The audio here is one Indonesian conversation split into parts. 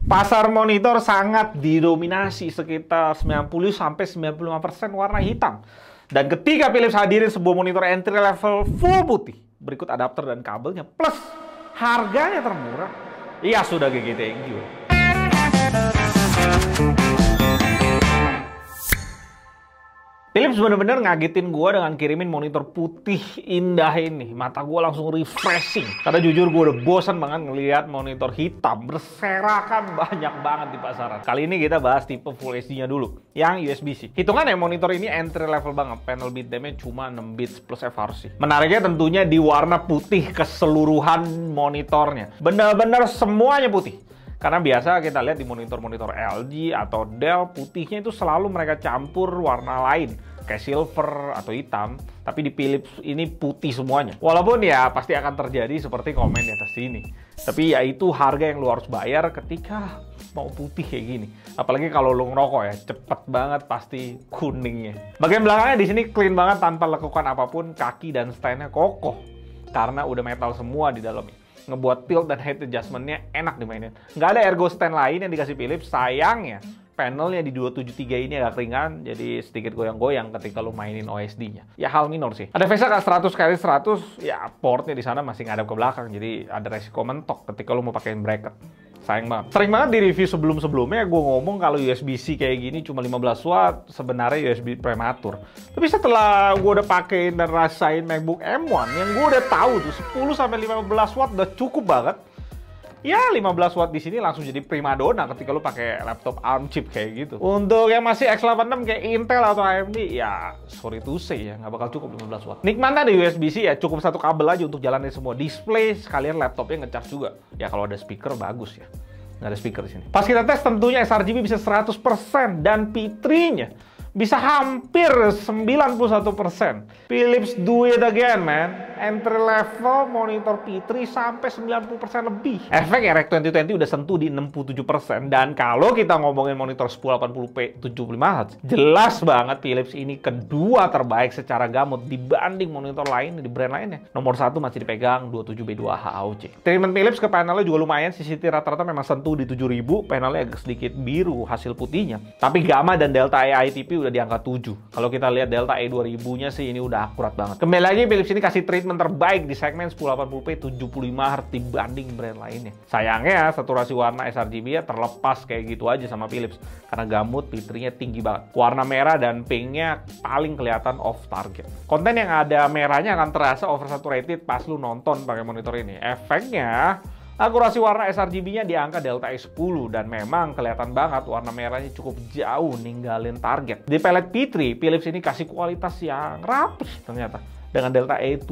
Pasar monitor sangat didominasi sekitar 90-95% warna hitam. Dan ketika Philips hadirin sebuah monitor entry level full putih, berikut adapter dan kabelnya, plus harganya termurah, ya sudah GG, thank you. Philips bener-bener ngagetin gue dengan kirimin monitor putih indah ini. Mata gue langsung refreshing. Karena jujur gue udah bosan banget ngelihat monitor hitam berserakan banyak banget di pasaran. Kali ini kita bahas tipe Full HD-nya dulu, yang USB-C. Hitungannya monitor ini entry level banget. Panel bit damage cuma 6 bits plus FRC. Menariknya tentunya di warna putih keseluruhan monitornya. Bener-bener semuanya putih. Karena biasa kita lihat di monitor-monitor LG atau Dell, putihnya itu selalu mereka campur warna lain, kayak silver atau hitam. Tapi di Philips ini putih semuanya. Walaupun ya pasti akan terjadi seperti komen di atas sini. Tapi ya itu harga yang lu harus bayar ketika mau putih kayak gini. Apalagi kalau lu ngerokok ya, cepet banget pasti kuningnya. Bagian belakangnya di sini clean banget tanpa lekukan apapun, kaki dan stand-nya kokoh. Karena udah metal semua di dalamnya. Ngebuat tilt dan height adjustment-nya enak dimainin. Nggak ada ergo stand lain yang dikasih Philips. Sayangnya, panelnya di 273 ini agak ringan, jadi sedikit goyang-goyang ketika lo mainin OSD-nya. Ya hal minor sih. Ada VESA 100x100, ya portnya di sana masih ngadap ke belakang, jadi ada resiko mentok ketika lo mau pakein bracket. Sayang banget. Sering banget di review sebelum-sebelumnya gue ngomong kalau USB-C kayak gini cuma 15 watt, sebenarnya USB prematur. Tapi setelah gue udah pakein dan rasain MacBook M1, yang gue udah tahu tuh 10-15 watt udah cukup banget. Ya 15 watt di sini langsung jadi primadona ketika lu pakai laptop ARM chip kayak gitu. Untuk yang masih X86 kayak Intel atau AMD, ya sorry to say ya, nggak bakal cukup 15 watt. Nikmatnya di USB-C ya cukup satu kabel aja untuk jalanin semua display, sekalian laptopnya ngecas juga. Ya kalau ada speaker bagus ya. Nggak ada speaker di sini. Pas kita tes tentunya sRGB bisa 100% dan P3-nya bisa hampir 91%. Philips do it again, man. Entry level monitor P3 sampai 90% lebih. Efek RX 2020 udah sentuh di 67%. Dan kalau kita ngomongin monitor 1080p 75Hz, jelas banget Philips ini kedua terbaik secara gamut dibanding monitor lain di brand lainnya. Nomor satu masih dipegang 27B2H AOC. Treatment Philips ke panelnya juga lumayan. CCT rata-rata memang sentuh di 7000. Panelnya agak sedikit biru hasil putihnya. Tapi Gamma dan Delta E ITP udah di angka 7. Kalau kita lihat Delta E2000-nya sih ini udah akurat banget. Kembali lagi Philips ini kasih treatment terbaik di segmen 1080p 75Hz dibanding brand lainnya. Sayangnya saturasi warna sRGB ya terlepas kayak gitu aja sama Philips karena gamut P3-nya tinggi banget. Warna merah dan pink-nya paling kelihatan off target. Konten yang ada merahnya akan terasa oversaturated pas lu nonton pakai monitor ini. Efeknya akurasi warna sRGB-nya di angka Delta E10 dan memang kelihatan banget warna merahnya cukup jauh ninggalin target. Di pelet P3, Philips ini kasih kualitas yang rapih ternyata dengan Delta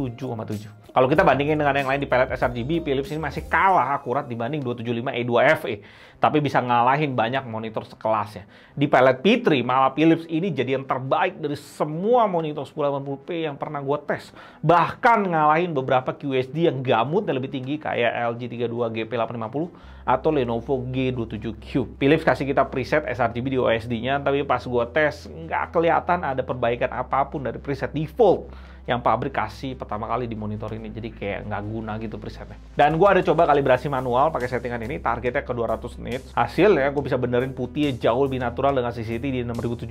E7,7. Kalau kita bandingin dengan yang lain di pelet sRGB, Philips ini masih kalah akurat dibanding 275E2FE. Tapi bisa ngalahin banyak monitor sekelasnya. Di pelet P3, malah Philips ini jadi yang terbaik dari semua monitor 1080p yang pernah gue tes. Bahkan ngalahin beberapa QHD yang gamutnya lebih tinggi kayak LG 32 GP850 atau Lenovo G27 Cube. Philips kasih kita preset sRGB di OSD-nya, tapi pas gue tes nggak kelihatan ada perbaikan apapun dari preset default yang pabrik kasih pertama kali di monitor ini. Jadi kayak nggak guna gitu presetnya. Dan gue ada coba kalibrasi manual pakai settingan ini, targetnya ke 200 nits. Hasilnya gue bisa benerin putihnya jauh lebih natural dengan CCT di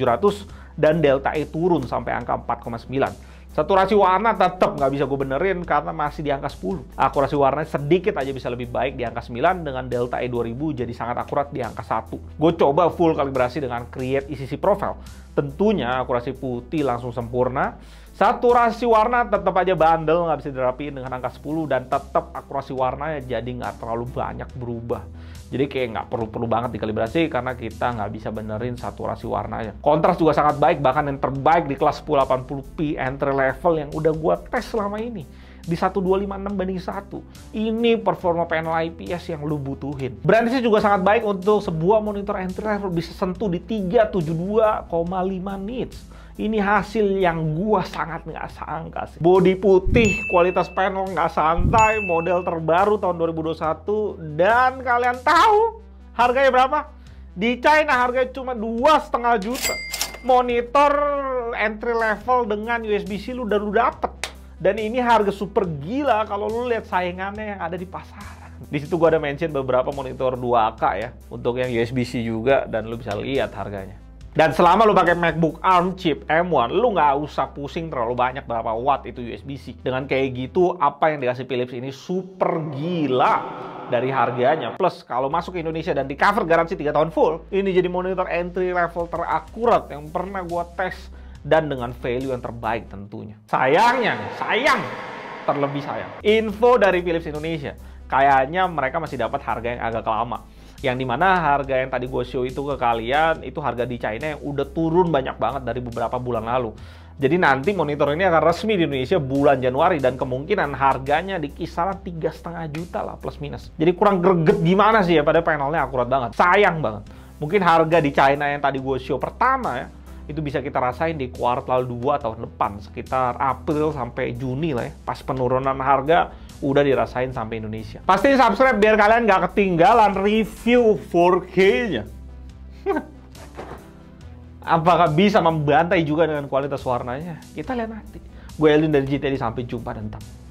6700 dan Delta E turun sampai angka 4,9. Saturasi warna tetap nggak bisa gue benerin karena masih di angka 10. Akurasi warnanya sedikit aja bisa lebih baik di angka 9 dengan Delta E2000 jadi sangat akurat di angka 1. Gue coba full kalibrasi dengan Create ECC Profile. Tentunya akurasi putih langsung sempurna. Saturasi warna tetap aja bandel, nggak bisa dirapiin dengan angka 10 dan tetap akurasi warnanya jadi nggak terlalu banyak berubah. Jadi kayak nggak perlu banget dikalibrasi karena kita nggak bisa benerin saturasi warnanya. Kontras juga sangat baik, bahkan yang terbaik di kelas 1080p entry level yang udah gua tes selama ini. Di 1256:1. Ini performa panel IPS yang lu butuhin. Brightness juga sangat baik untuk sebuah monitor entry level bisa sentuh di 372,5 nits. Ini hasil yang gua sangat nggak sangka sih. Bodi putih, kualitas panel nggak santai, model terbaru tahun 2021. Dan kalian tahu harganya berapa? Di China harganya cuma 2,5 juta. Monitor entry level dengan USB-C lu dapet. Dan ini harga super gila kalau lu lihat saingannya yang ada di pasaran. Di situ gue ada mention beberapa monitor 2K ya, untuk yang USB-C juga, dan lu bisa lihat harganya. Dan selama lu pakai MacBook ARM chip M1, lu nggak usah pusing terlalu banyak berapa watt itu USB-C. Dengan kayak gitu, apa yang dikasih Philips ini super gila dari harganya. Plus, kalau masuk ke Indonesia dan di cover garansi 3 tahun full, ini jadi monitor entry level terakurat yang pernah gua tes dan dengan value yang terbaik tentunya. Sayangnya nih, terlebih sayang. Info dari Philips Indonesia, kayaknya mereka masih dapat harga yang agak lama. Yang dimana harga yang tadi gue show itu ke kalian, itu harga di China yang udah turun banyak banget dari beberapa bulan lalu. Jadi nanti monitor ini akan resmi di Indonesia bulan Januari, dan kemungkinan harganya di kisaran 3,5 juta lah plus minus. Jadi kurang greget gimana sih ya, pada panelnya akurat banget. Sayang banget. Mungkin harga di China yang tadi gue show pertama ya, itu bisa kita rasain di kuartal 2 tahun depan, sekitar April sampai Juni lah ya. Pas penurunan harga udah dirasain sampai Indonesia. Pastiin subscribe biar kalian nggak ketinggalan review 4K-nya. Apakah bisa membantai juga dengan kualitas warnanya? Kita lihat nanti. Gue Elin dari GTD, sampai jumpa dan tetap